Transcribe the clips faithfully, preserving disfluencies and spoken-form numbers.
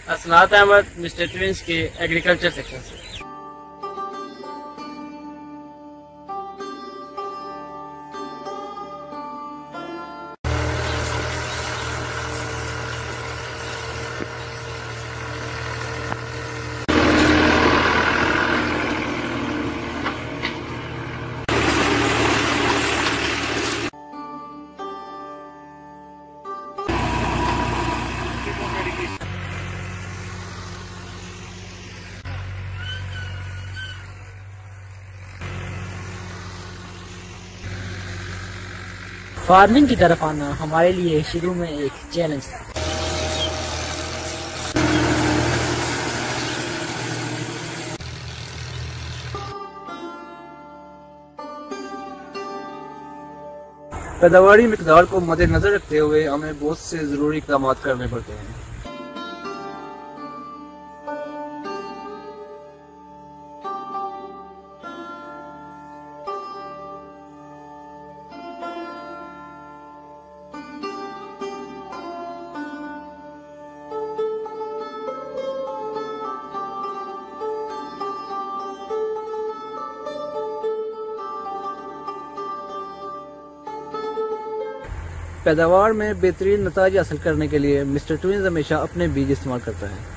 असनात Ahmad, mister twins के agriculture section से। Farming की तरफ आना हमारे लिए शुरू में एक चैलेंज था। पैदावारी मिकदार को मद्देनजर रखते हुए हमें बहुत से जरूरी इक़दाम करने पड़ते हैं। पैदावार में बेहतरीन नतीजे हासिल करने के लिए मिस्टर ट्विंस हमेशा अपने बीज इस्तेमाल करता है।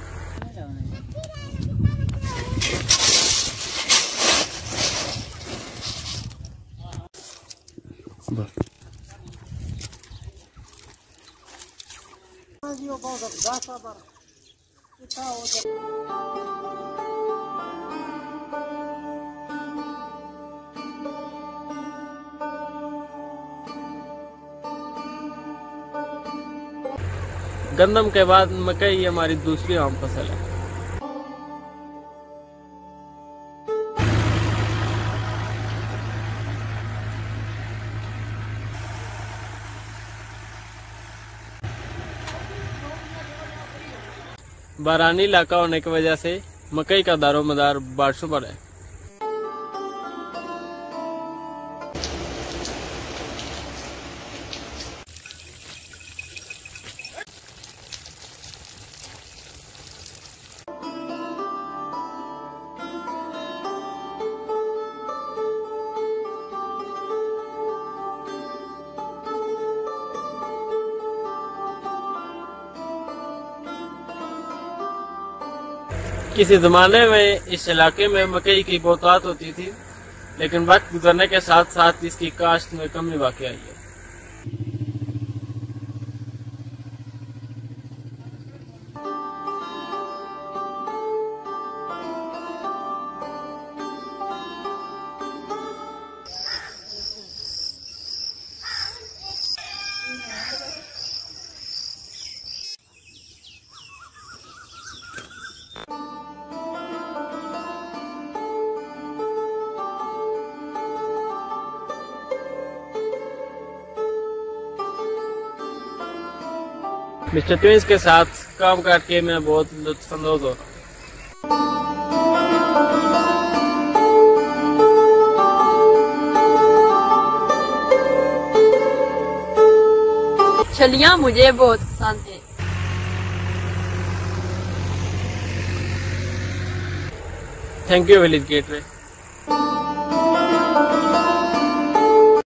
गंदम के बाद मकई हमारी दूसरी आम फसल है। बारानी इलाका होने की वजह से मकई का दारोमदार बारिशों पर है। किसी जमाने में इस इलाके में मकई की बहुतात होती थी, लेकिन वक्त गुजरने के साथ साथ इसकी काश्त में कमी वाक़ई आई है। मिस्टर ट्विंस के साथ काम करके मैं बहुत लुत्फानंदोज हो रहा हूँ। छलियां मुझे बहुत पसंद है। Thank you village gateway.